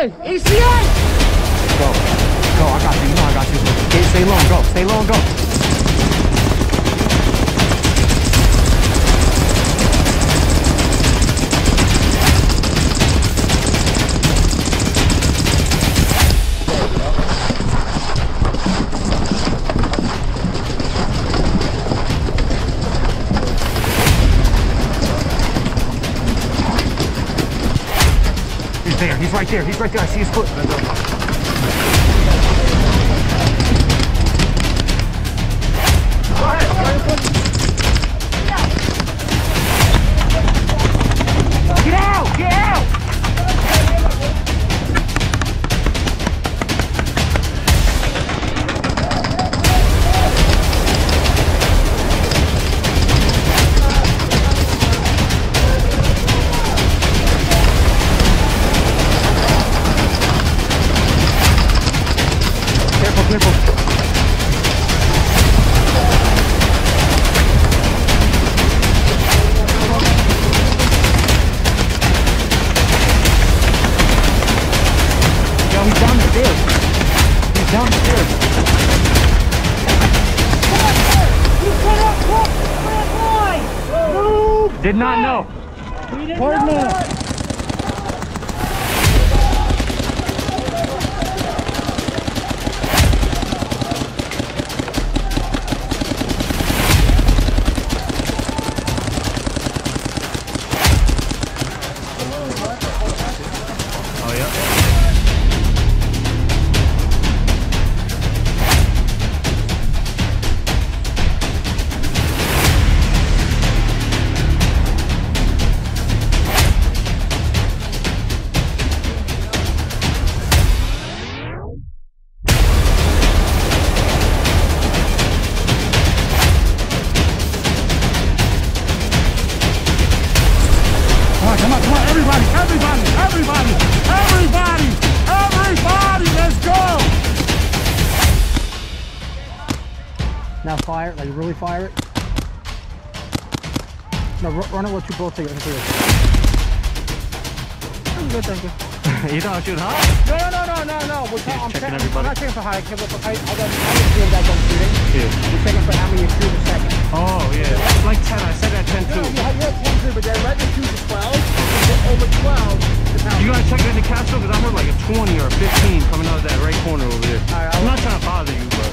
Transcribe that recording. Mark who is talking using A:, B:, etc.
A: ECA! ECA!
B: Go. Go, I got you. You know I got you. Okay, stay low and go. Stay low and go. He's there. He's right there. He's right there. I see his foot. Get out! Get out! Careful, careful. Yo, he's down the stairs. He's down the stairs. Did not know. Pardon me. Oh, yeah. Come on, everybody, let's go! Now fire it, like really fire it. No, run it with you both together. Good, thank you. You don't shoot high? No. I'm checking everybody. I'm not checking for high. I didn't that gun shooting. Yeah. We're checking for how many you shoot a second. Oh, yeah. Like 10. I said at 10 too. Yeah, you're at 10 too, but they're ready to shoot to 12. Over 12. You gotta check it in the capsule because I'm with like a 20 or a 15 coming out of that right corner over there. Right, I'm not trying to bother you, but.